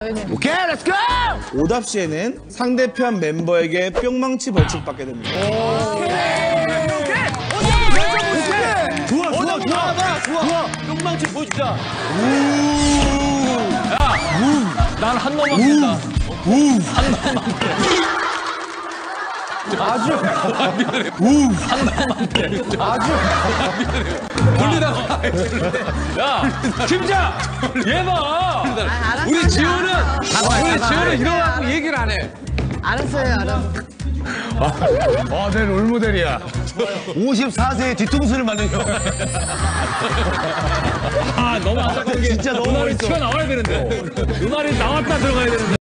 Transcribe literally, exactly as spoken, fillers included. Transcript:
오케이, 렛츠고! 오답 시에는 상대편 멤버에게 뿅망치 벌칙 받게 됩니다. 좋아, 좋아, 좋아, 좋아. 뿅망치 보여주자. 야, 난 한 놈만 된다. 한 놈만 돼. 아주. 한 놈만 돼. 아주. 돌리다가. 야, 팀장! 얘 봐! 우리 지호는, 우리 지호는 일어나고 얘기를 안 해. 알았어요, 알았어. 아, 내 롤모델이야. 오십사 세의 뒤통수를 맞는 형. 아, 너무 안타까운 게. 진짜 너무 그 말이 멋있어. 튀어나와야 되는데. 그 말이 나왔다 들어가야 되는데.